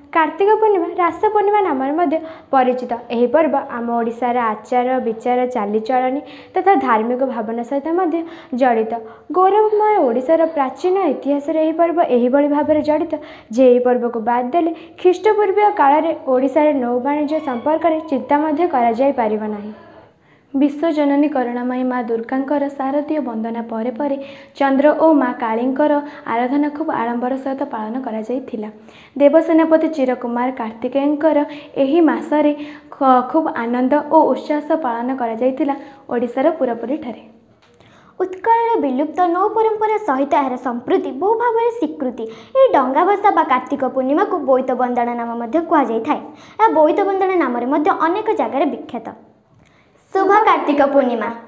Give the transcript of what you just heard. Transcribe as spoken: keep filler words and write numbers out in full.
कार्तिक पूर्णिमा रास पूर्णिमा नाम परिचित। यह पर्व आम ओडिशार आचार विचार चालीचलनी तथा धार्मिक भावना सहित जड़ित। गौरवमय ओडिशार प्राचीन इतिहास यह पर्व एहिभଳି भाव जड़ित जे यह पर्व को बाद देले ख्रीष्टपूर्वीय काल में ओडिशार नौ वाणिज्य संपर्क में चिंता करा जाय पारिब नाही। विश्वजननी करुणामयी माँ दुर्गांकर शारदीय वंदना परे परे चंद्र और माँ कालींकर आराधना खूब आडंबर सहित पालन करा जायथिला। देवसेनापति चिरकुमार कार्तिकेयंकर एही मासरे खूब आनंद और उत्साह सह पालन करा जायथिला ओडिशार पुरपुरी ठारे। उत्कल विलुप्त नौ परंपरा सहित यार संस्कृति बहु भाव में स्वीकृति। ये डंगा भसा बा कार्तिक पूर्णिमा को बोईत बंदना नाम कहुए। बोईत बंदना नाम अनेक जगार विख्यात। शुभ कार्तिक पूर्णिमा।